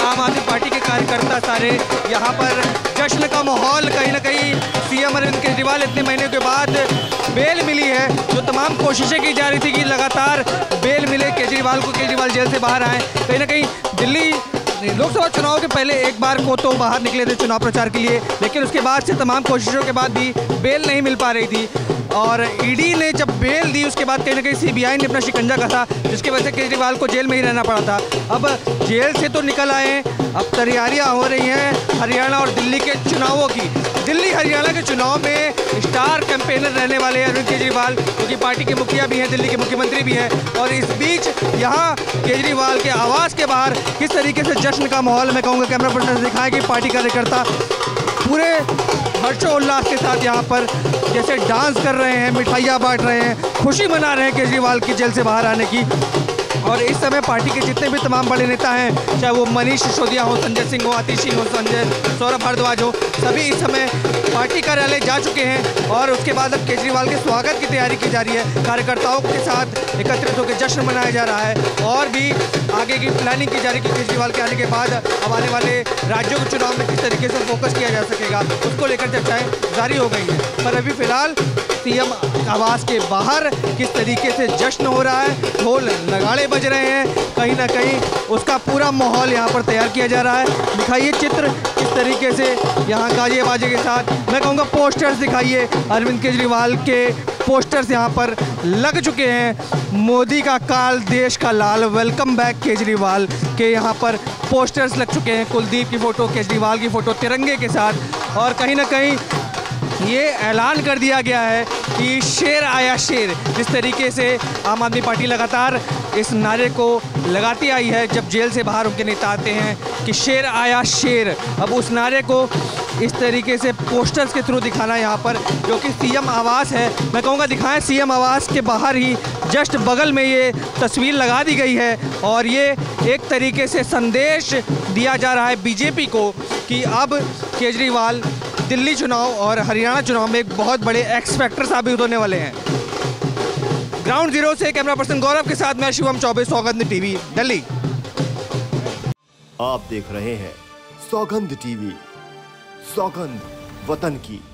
आम आदमी पार्टी के कार्यकर्ता सारे यहाँ पर जश्न का माहौल। कहीं ना कहीं सीएम अरविंद केजरीवाल इतने महीने के बाद बेल मिली है, जो तमाम कोशिशें की जा रही थी कि लगातार बेल मिले केजरीवाल को, केजरीवाल जेल से बाहर आए। कहीं ना कहीं दिल्ली लोकसभा चुनाव के पहले एक बार को तो बाहर निकले थे चुनाव प्रचार के लिए, लेकिन उसके बाद से तमाम कोशिशों के बाद भी बेल नहीं मिल पा रही थी। और ईडी ने जब बेल दी उसके बाद कहीं ना कहीं सीबीआई ने अपना शिकंजा कसा, जिसकी वजह से केजरीवाल को जेल में ही रहना पड़ा था। अब जेल से तो निकल आए, अब तैयारियां हो रही हैं हरियाणा और दिल्ली के चुनावों की। दिल्ली हरियाणा के चुनाव में स्टार कैंपेनर रहने वाले हैं अरविंद केजरीवाल, क्योंकि पार्टी के मुखिया भी हैं, दिल्ली के मुख्यमंत्री भी हैं। और इस बीच यहाँ केजरीवाल के आवास के बाहर किस तरीके से जश्न का माहौल, मैं कहूँगा कैमरा पर्सन से दिखाएं कि पार्टी कार्यकर्ता पूरे हर्षोल्लास के साथ यहाँ पर जैसे डांस कर रहे हैं, मिठाइयाँ बांट रहे हैं, खुशी मना रहे हैं केजरीवाल की जेल से बाहर आने की। और इस समय पार्टी के जितने भी तमाम बड़े नेता हैं, चाहे वो मनीष सिसोदिया हो, संजय सिंह हो, आतिश सिंह हो, सौरभ भारद्वाज हो, सभी इस समय पार्टी कार्यालय जा चुके हैं। और उसके बाद अब केजरीवाल के स्वागत की तैयारी की जा रही है, कार्यकर्ताओं के साथ एकत्रित होकर जश्न मनाया जा रहा है। और भी आगे की प्लानिंग की जा रही है कि केजरीवाल के आने के बाद अब आने वाले राज्यों के चुनाव में किस तरीके से फोकस किया जा सकेगा, उसको लेकर चर्चाएँ जारी हो गई हैं। पर अभी फिलहाल सीएम आवास के बाहर किस तरीके से जश्न हो रहा है, ढोल नगाड़े बज रहे हैं, कहीं ना कहीं उसका पूरा माहौल यहाँ पर तैयार किया जा रहा है। दिखाइए चित्र किस तरीके से यहाँ गाजे बाजे के साथ, मैं कहूँगा पोस्टर्स दिखाइए, अरविंद केजरीवाल के पोस्टर्स यहाँ पर लग चुके हैं। मोदी का काल देश का लाल, वेलकम बैक केजरीवाल के यहाँ पर पोस्टर्स लग चुके हैं। कुलदीप की फ़ोटो, केजरीवाल की फ़ोटो तिरंगे के साथ। और कहीं ना कहीं ये ऐलान कर दिया गया है कि शेर आया शेर। जिस तरीके से आम आदमी पार्टी लगातार इस नारे को लगाती आई है जब जेल से बाहर उनके नेता आते हैं कि शेर आया शेर, अब उस नारे को इस तरीके से पोस्टर्स के थ्रू दिखाना यहाँ पर, जो कि सीएम आवास है, मैं कहूँगा दिखाएं सीएम आवास के बाहर ही जस्ट बगल में ये तस्वीर लगा दी गई है। और ये एक तरीके से संदेश दिया जा रहा है बीजेपी को कि अब केजरीवाल दिल्ली चुनाव और हरियाणा चुनाव में एक बहुत बड़े एक्स फैक्टर साबित होने वाले हैं। ग्राउंड जीरो से कैमरा पर्सन गौरव के साथ मैं शिवम चौबे, सौगंध टीवी, दिल्ली। आप देख रहे हैं सौगंध टीवी, सौगंध वतन की।